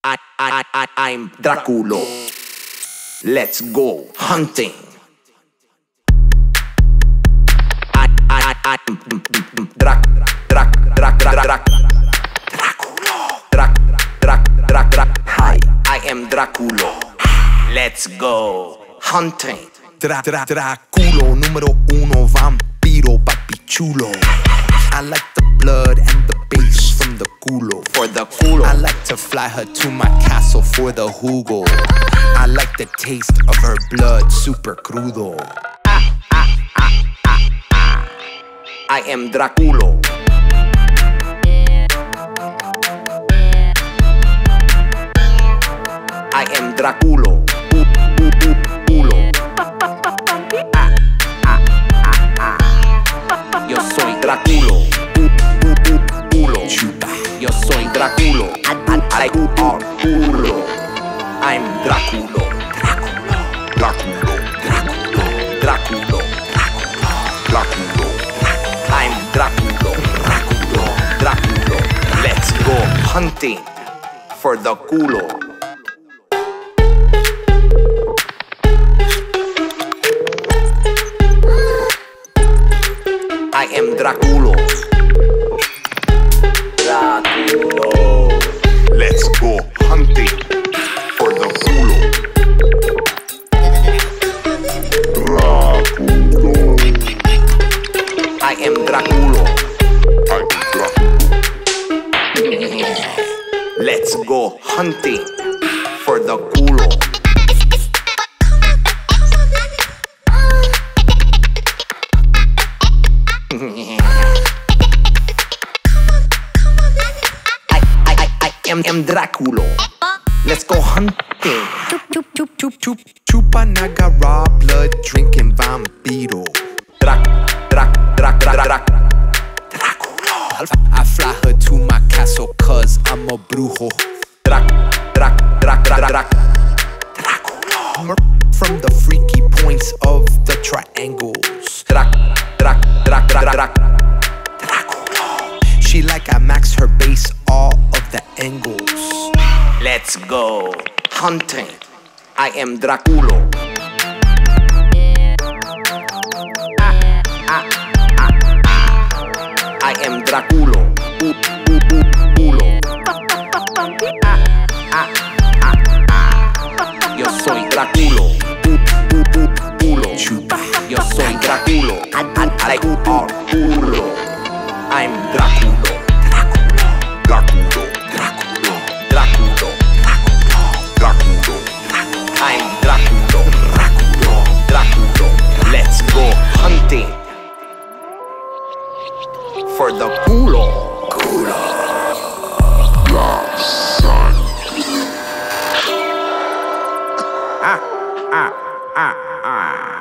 I'm Draculo. Let's go hunting. Hi, I am Draculo. Let's go hunting. Draculo, número uno, vampiro, papi chulo. I like the blood and the bass from the culo. For the culo. I like to fly her to my castle for the jugo. I like the taste of her blood, super crudo. I am Draculo. I am Draculo. Culo. Yo soy Draculo. Culo. Yo soy Draculo. I are culo. I'm Draculo. Draculo. Draculo. Draculo. I'm Draculo. Draculo. Let's go hunting for the culo. I am Draculo. Draculo. Let's go hunting for the culo. Draculo. I am Draculo. Let's go hunting for the culo. I am Draculo. Let's go hunting. Chupa Nagara, blood drinking vampiro. Draculo. I fly her to my castle cause I'm a brujo. Draculo. From the freaky points of the triangles. Draculo. She like I max her base all of the angles. Let's go hunting. I am Draculo. I am Draculo. Culo. Yo soy Draculo. Culo. Yo soy Draculo. I are culo. I'm Draculo. Draculo. Draculo. Draculo. I'm Draculo. Draculo. Let's go hunting for the culo. Sun.